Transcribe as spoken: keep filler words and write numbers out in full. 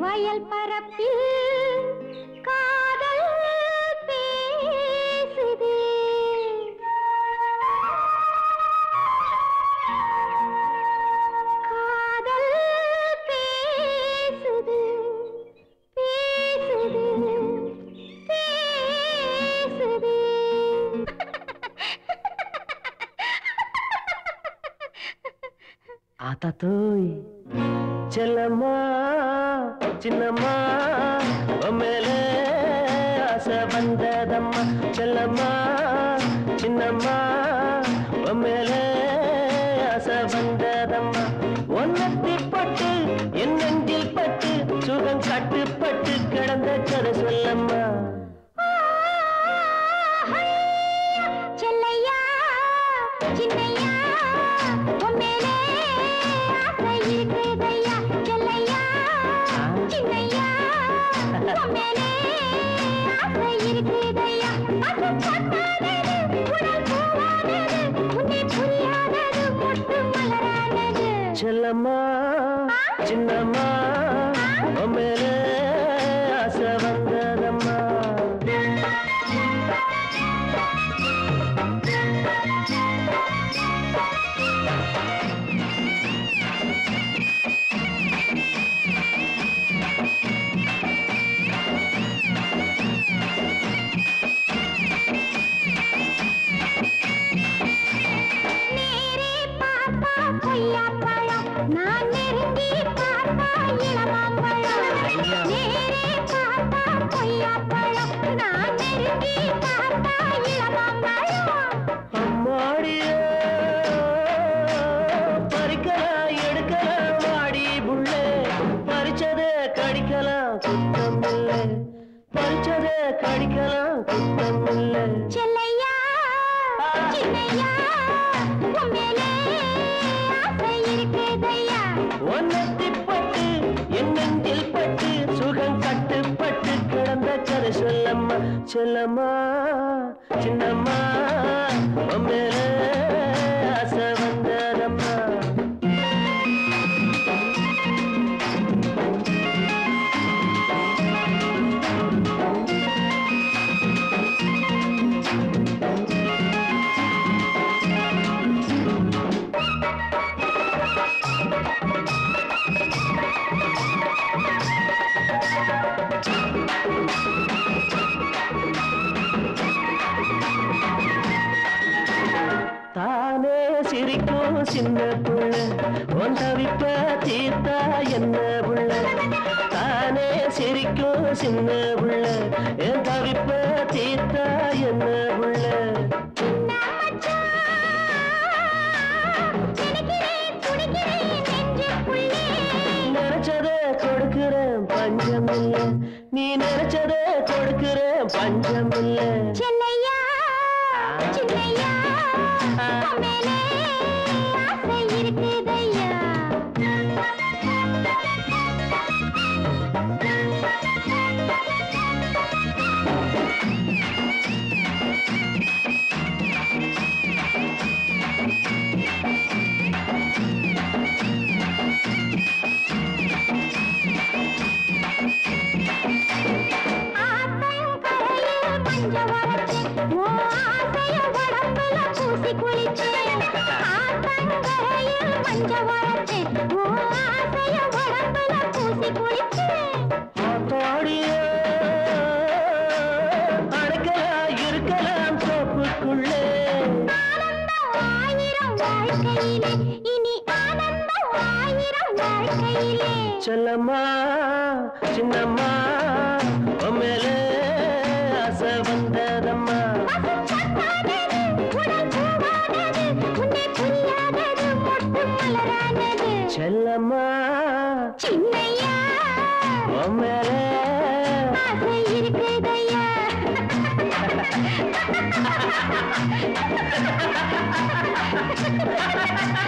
வயல் பரப்பில் காதல் பேசுது. காதல் பேசுது பேசுது பேசுது. ஆத்தா தோய் செல்லம்மா சின்னம்மா மேலே ஆசை வந்ததம்மா. செல்லம்மா சின்னம்மா மேலே ஆசை வந்ததம்மா. ஒன்னத்தி பட்டு என் நெஞ்சில் பட்டு சுகம் கட்டுப்பட்டு கிடந்த கதை சொல்லம்மா. செல்லையா சின்னையா உம்மேலே ஆசை இருக்குதையா. செல்லையா சின்னையா உம்மேலே ஆசை இருக்குதையா. அது பொன்னானது உடல் பூவானது உன்னை புரியாதது மொட்டு மலரானது. செல்லம்மா சின்னம்மா மேலே ஆசை வந்ததம்மா. நான் நெருங்கி பார்த்தா இளமாம்பழம். நேரே பார்த்தா கொய்யாப்பழம். நான் நெருங்கி பார்த்தா இளமாம்பழம். அம்மாடியோ பறிக்கலாம் எடுக்கலாம் வாடி புள்ளே. பறிச்சதே கடிக்கலாம் குத்தம் இல்லை. பறிச்சதே கடிக்கலாம் குத்தம் இல்லை. செல்லையா சின்னையா உம்மேலே ஆசை இருக்குதையா. ஒன்னத்தி பட்டு என் நெஞ்சில் பட்டு சுகம் கட்டுப்பட்டு கிடந்த கதை சொல்லம்மா. செல்லம்மா சின்னம்மா மேலே ஆசை வந்ததம்மா. தானே சிரிக்கும் சின்ன புள்ள உன் தவிப்ப தீர்த்தா என்ன புள்ள. தானே சிரிக்கும் சின்ன புள்ள என் தவிப்ப தீர்த்தா என்ன புள்ள. நினைச்சதே கொடுக்கிறேன் பஞ்சம் இல்லை. நீ நினைச்சதே கொடுக்கிறேன் பஞ்சம் இல்லை. செல்லையா சின்னையா உம்மேலே ஆசை இருக்குதையா. ஆத்தங்கரையில் மஞ்ச வரைச்சி ஓ ஆசைய உடம்புல பூசி குளிச்சு. ஆத்தங்கரையில் மஞ்ச வரைச்சி ஓ ஆசைய உடம்புல பூசி குளிச்சு. ஆத்தாடியோ அடைக்கலாம் இருக்கலாம் தோப்புக்குள்ளே. ஆனந்தம் ஆயிரம் வாழ்க்கையிலே இனி ஆனந்தம் ஆயிரம் வாழ்க்கையிலே. செல்லம்மா சின்னம்மா மேலே ஆசை வந்ததம்மா. உடல் பூவானது உன்னை புரியாதது மொட்டு மலரானது. செல்லம்மா சின்னையா மேலே ஆசை இருக்குதையா. ha ha ha ha